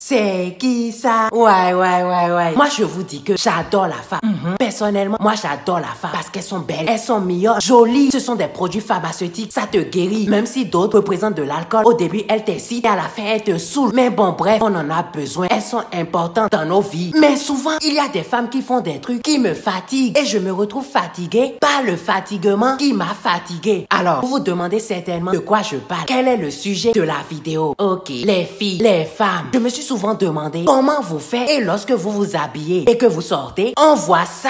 C'est qui ça? Ouais. Moi, je vous dis que j'adore la femme. Personnellement, moi, j'adore la femme parce qu'elles sont belles, elles sont mignonnes, jolies. Ce sont des produits pharmaceutiques, ça te guérit. Même si d'autres représentent de l'alcool, au début, elles t'excitent et à la fin, elles te saoulent. Mais bon, bref, on en a besoin. Elles sont importantes dans nos vies. Mais souvent, il y a des femmes qui font des trucs qui me fatiguent et je me retrouve fatiguée par le fatiguement qui m'a fatiguée. Alors, vous vous demandez certainement de quoi je parle. Quel est le sujet de la vidéo? Ok, les filles, les femmes. Je me suis souvent demandé comment vous faites et lorsque vous vous habillez et que vous sortez, on voit ça.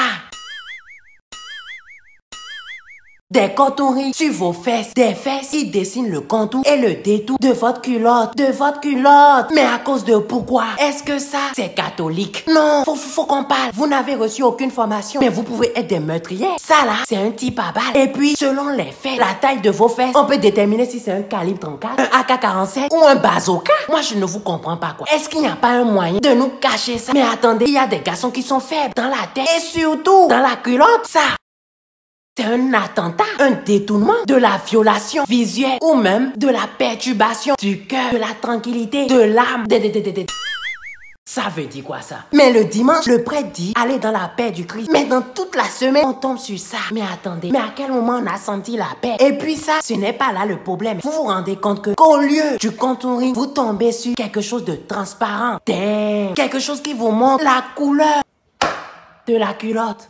Des cotonneries sur vos fesses, des fesses qui dessinent le contour et le détour de votre culotte, Mais à cause de pourquoi? Est-ce que ça, c'est catholique? Non, faut qu'on parle. Vous n'avez reçu aucune formation, mais vous pouvez être des meurtriers. Ça là, c'est un type à balle. Et puis, selon les faits, la taille de vos fesses, on peut déterminer si c'est un calibre 34, un AK-47 ou un bazooka. Moi, je ne vous comprends pas quoi. Est-ce qu'il n'y a pas un moyen de nous cacher ça? Mais attendez, il y a des garçons qui sont faibles dans la tête et surtout dans la culotte, ça. C'est un attentat, un détournement de la violation visuelle ou même de la perturbation du cœur, de la tranquillité, de l'âme. Ça veut dire quoi ça? Mais le dimanche, le prêtre dit aller dans la paix du Christ. Mais dans toute la semaine, on tombe sur ça. Mais attendez, mais à quel moment on a senti la paix? Et puis ça, ce n'est pas là le problème. Vous vous rendez compte qu'au lieu du contouring, vous tombez sur quelque chose de transparent. Damn. Quelque chose qui vous montre la couleur de la culotte.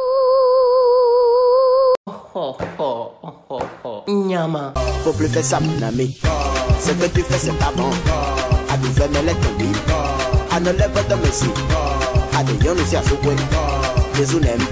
Nyama. Faut plus faire ça, mon ami. Ce que tu fais, c'est pas bon. À nous faire mêler ton lit. À nous lève de messie. À des yon ici à souper. Les unem.